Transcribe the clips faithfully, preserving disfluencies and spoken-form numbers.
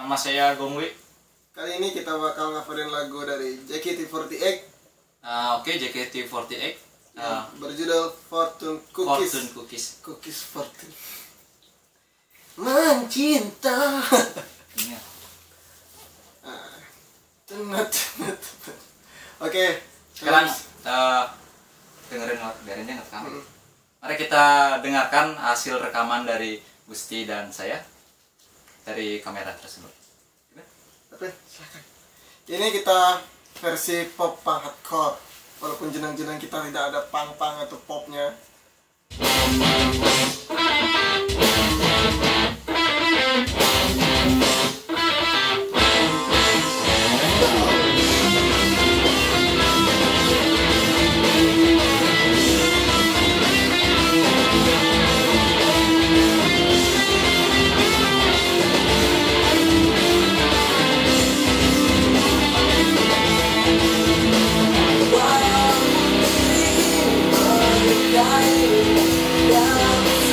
Nama saya Gongwi. Kali ini kita bakal ngapain lagu dari J K T empat delapan. Uh, Oke, okay, J K T empat delapan. Uh, berjudul Fortune Cookies. Fortune Cookies. Cookies Fortune. Mencinta. Iya. Ah, tenat, tenat. Oke, sekarang uh, dengerin biarin dia ngerekam. Hmm. Mari kita dengarkan hasil rekaman dari Gusti dan saya dari kamera tersebut. Oke, silakan. Ini kita versi pop punk hardcore. Walaupun jenang-jenang kita tidak ada punk-punk atau popnya. Yeah.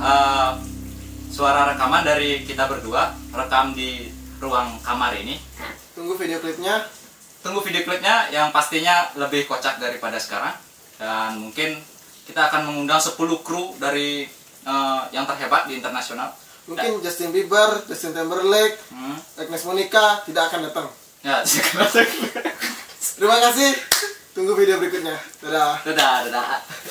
uh, suara rekaman dari kita berdua, rekam di ruang kamar ini. Tunggu video klipnya. Tunggu video klipnya yang pastinya lebih kocak daripada sekarang. Dan mungkin kita akan mengundang sepuluh kru dari uh, yang terhebat di internasional. Mungkin Dan, Justin Bieber, Justin Timberlake, hmm. Agnes Monica tidak akan datang. Ya, terima kasih. Tunggu video berikutnya. Dadah. Dadah, dadah.